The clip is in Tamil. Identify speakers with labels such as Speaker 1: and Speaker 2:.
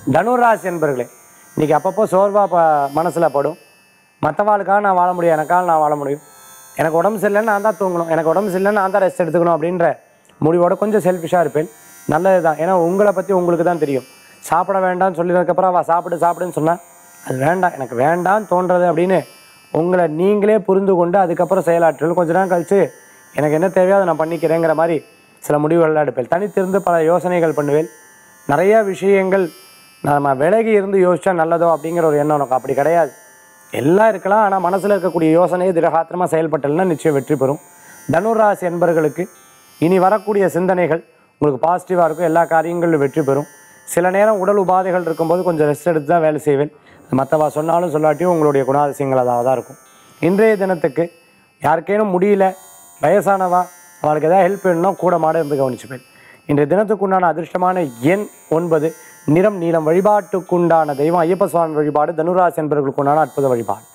Speaker 1: தனுராசி என்பர்களே, இன்றைக்கி அப்பப்போ சோர்வாக மனசில் படும். மற்றவாளுக்காக நான் வாழ முடியும், எனக்காக நான் வாழ முடியும், எனக்கு உடம்பு சரியில்லைன்னு நான் தான் தூங்கணும், எனக்கு உடம்பு சரியில்லைன்னு நான் தான் ரெஸ்ட் எடுத்துக்கணும் அப்படின்ற முடிவோட கொஞ்சம் செல்ஃபிஷாக இருப்பேன். நல்லது தான். ஏன்னா உங்களை பற்றி உங்களுக்கு தான் தெரியும். சாப்பிட வேண்டாம்னு சொல்லினதுக்கப்புறம் அவள் சாப்பிடுன்னு சொன்னால் அது வேண்டாம், எனக்கு வேண்டான்னு தோன்றது அப்படின்னு உங்களை நீங்களே புரிந்து கொண்டு அதுக்கப்புறம் செயலாற்றல் கொஞ்ச நேரம் கழித்து எனக்கு என்ன தேவையோ அதை நான் பண்ணிக்கிறேங்கிற மாதிரி சில முடிவுகள்லாம் எடுப்பேன். தனித்திருந்து பல யோசனைகள் பண்ணுவேன். நிறையா விஷயங்கள் நம்ம விலகி இருந்து யோசித்தா நல்லதோ அப்படிங்கிற ஒரு எண்ணம் உனக்கு அப்படி கிடையாது. எல்லாம் இருக்கலாம், ஆனால் மனசில் இருக்கக்கூடிய யோசனையை திடகாத்திரமாக செயல்பட்டல்னா நிச்சயம் வெற்றி பெறும். தனுராசி என்பர்களுக்கு இனி வரக்கூடிய சிந்தனைகள் உங்களுக்கு பாசிட்டிவாக இருக்கும். எல்லா காரியங்களும் வெற்றி பெறும். சில நேரம் உடல் உபாதைகள் இருக்கும்போது கொஞ்சம் ரெஸ்ட் எடுத்து தான் வேலை செய்வேன். மற்றவா சொன்னாலும் சொல்லாட்டியும் உங்களுடைய குணாதிசயங்கள் அதாக தான் இருக்கும். இன்றைய தினத்துக்கு யாருக்கேனும் முடியல, வயசானவா, அவளுக்கு எதாவது ஹெல்ப் வேணும்னா கூட மாட இருந்து கவனிச்சுப்பேன். இன்றைய தினத்துக்குண்டான அதிர்ஷ்டமான எண் 9, நிறம் நீலம். வழிபாட்டுக்குண்டான தெய்வம் ஐயப்ப சுவாமி வழிபாடு. தனுராசி என்பவர்களுக்குண்டான அற்புத வழிபாடு.